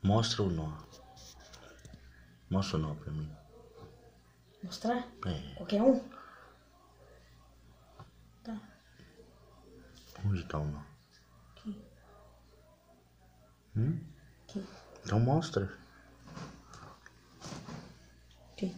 Mostra o nó. Mostra o nó pra mim. Mostrar? É. Qualquer um? Tá. Onde tá o nó? Aqui. Aqui. Então mostra. Aqui.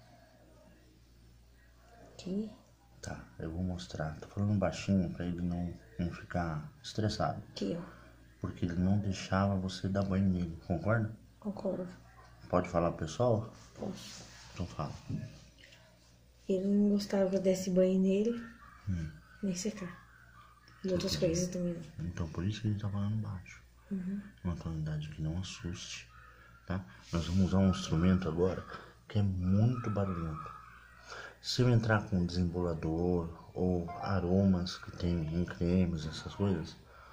Aqui. Tá, eu vou mostrar. Tô falando baixinho pra ele não ficar estressado. Aqui, ó. Porque ele não deixava você dar banho nele, concorda? Concordo. Pode falar pro pessoal? Posso. Então fala. Ele não gostava que eu desse banho nele, nem secar. E outras coisas também não. Então por isso que ele tá falando baixo. Uma tonalidade que não assuste, tá? Nós vamos usar um instrumento agora que é muito barulhento. Se eu entrar com desembolador ou aromas que tem em cremes, essas coisas,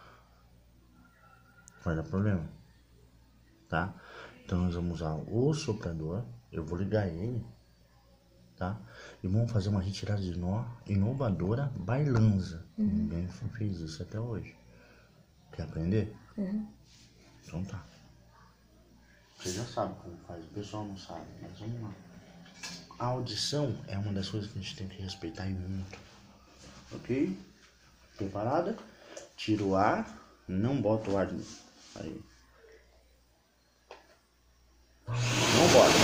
vai dar problema, tá? Então nós vamos usar o soprador, eu vou ligar ele, tá? E vamos fazer uma retirada de nó inovadora, bailanza. Ninguém fez isso até hoje. Quer aprender? Então tá. Você já sabe como faz, o pessoal não sabe, mas vamos lá. A audição é uma das coisas que a gente tem que respeitar e muito. Ok? Preparada? Tira o ar, não bota o ar aí. Não bota.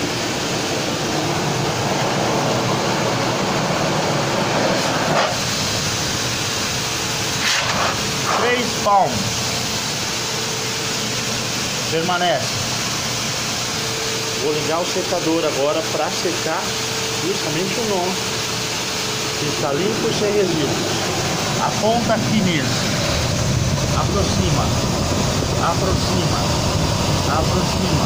Três palmos. Permanece. Vou ligar o secador agora para secar justamente o nó. Fica limpo e sem resíduos. Aponta aqui mesmo. Aproxima. Aproxima. Aproxima.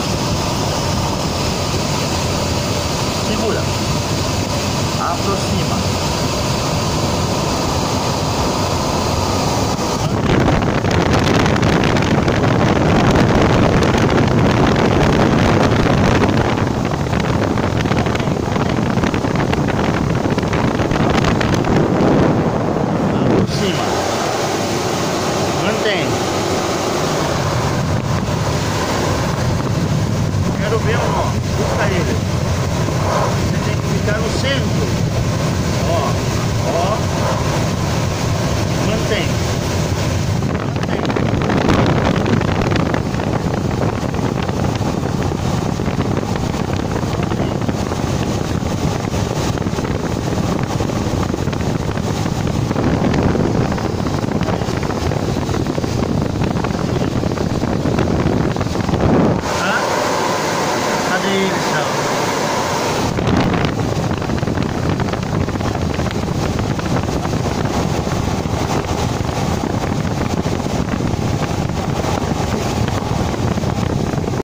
Segura. Aproxima. Mantém. Quero ver o nó. Busca ele. Você tem que ficar no centro. Ó. Ó. Mantém.